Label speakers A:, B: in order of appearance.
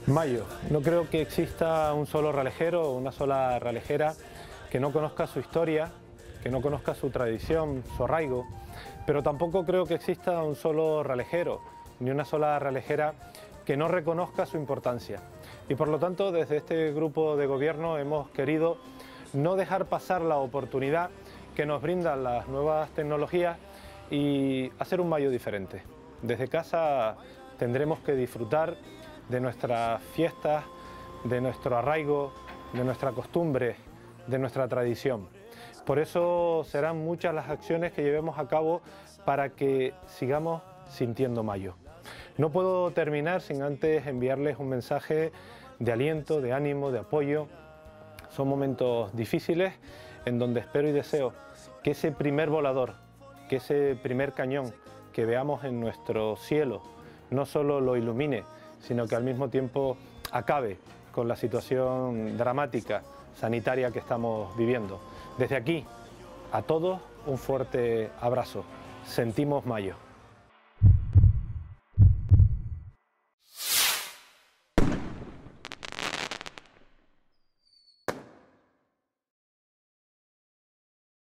A: Mayo. No creo que exista un solo realejero o una sola realejera que no conozca su historia, que no conozca su tradición, su arraigo, pero tampoco creo que exista un solo realejero ni una sola realejera que no reconozca su importancia. Y por lo tanto, desde este grupo de gobierno hemos querido no dejar pasar la oportunidad que nos brindan las nuevas tecnologías y hacer un mayo diferente. Desde casa tendremos que disfrutar de nuestras fiestas, de nuestro arraigo, de nuestra costumbre, de nuestra tradición. Por eso serán muchas las acciones que llevemos a cabo para que sigamos sintiendo mayo. No puedo terminar sin antes enviarles un mensaje de aliento, de ánimo, de apoyo. Son momentos difíciles en donde espero y deseo que ese primer volador, que ese primer cañón que veamos en nuestro cielo no solo lo ilumine, sino que al mismo tiempo acabe con la situación dramática sanitaria que estamos viviendo. Desde aquí, a todos un fuerte abrazo. Sentimos mayo.